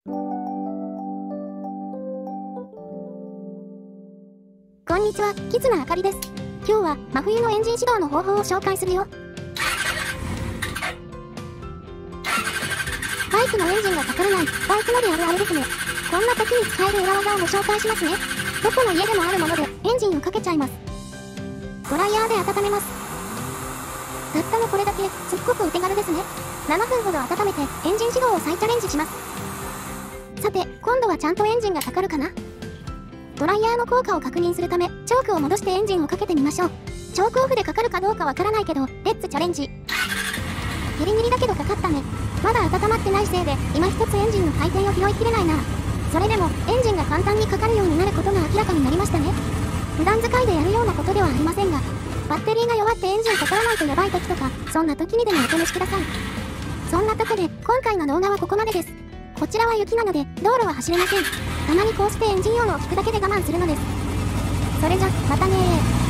こんにちは、キツナあかりです。今日は真冬のエンジン始動の方法を紹介するよ。バイクのエンジンがかからない、バイク乗りあるあるですね。こんな時に使える裏技をご紹介しますね。どこの家でもあるものでエンジンをかけちゃいます。ドライヤーで温めます。たったのこれだけ、すっごくお手軽ですね。7分ほど温めてエンジン始動を再チャレンジします。さて、今度はちゃんとエンジンがかかるかな？ドライヤーの効果を確認するため、チョークを戻してエンジンをかけてみましょう。チョークオフでかかるかどうかわからないけど、レッツチャレンジ。ギリギリだけどかかったね。まだ温まってないせいで、今一つエンジンの回転を拾いきれないな。それでも、エンジンが簡単にかかるようになることが明らかになりましたね。普段使いでやるようなことではありませんが、バッテリーが弱ってエンジンかからないとやばい時とか、そんな時にでもお試しください。そんなとこで、今回の動画はここまでです。こちらは雪なので、道路は走れません。たまにこうしてエンジン音を聞くだけで我慢するのです。それじゃ、またねー。